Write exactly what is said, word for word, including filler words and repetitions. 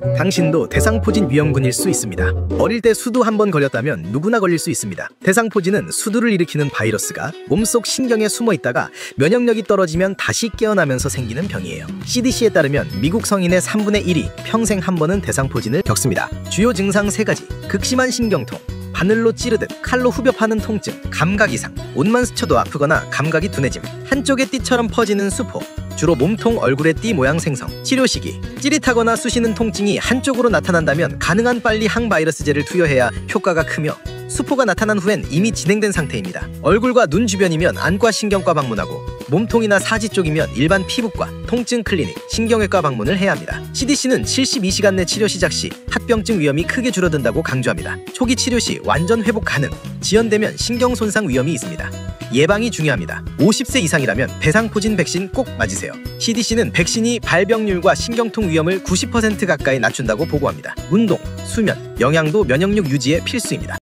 당신도 대상포진 위험군일 수 있습니다. 어릴 때 수두 한 번 걸렸다면 누구나 걸릴 수 있습니다. 대상포진은 수두를 일으키는 바이러스가 몸속 신경에 숨어 있다가 면역력이 떨어지면 다시 깨어나면서 생기는 병이에요. 씨디씨에 따르면 미국 성인의 삼분의 일이 평생 한 번은 대상포진을 겪습니다. 주요 증상 세 가지: 극심한 신경통, 바늘로 찌르듯 칼로 후벼 파는 통증, 감각 이상, 옷만 스쳐도 아프거나 감각이 둔해짐, 한쪽에 띠처럼 퍼지는 수포, 주로 몸통, 얼굴의 띠 모양 생성. 치료 시기: 찌릿하거나 쑤시는 통증이 한쪽으로 나타난다면 가능한 빨리 항바이러스제를 투여해야 효과가 크며, 수포가 나타난 후엔 이미 진행된 상태입니다. 얼굴과 눈 주변이면 안과 신경과 방문하고, 몸통이나 사지 쪽이면 일반 피부과, 통증 클리닉, 신경외과 방문을 해야 합니다. 씨디씨는 칠십이 시간 내 치료 시작 시 합병증 위험이 크게 줄어든다고 강조합니다. 초기 치료 시 완전 회복 가능, 지연되면 신경 손상 위험이 있습니다. 예방이 중요합니다. 오십 세 이상이라면 대상포진 백신 꼭 맞으세요. 씨디씨는 백신이 발병률과 신경통 위험을 구십 퍼센트 가까이 낮춘다고 보고합니다. 운동, 수면, 영양도 면역력 유지에 필수입니다.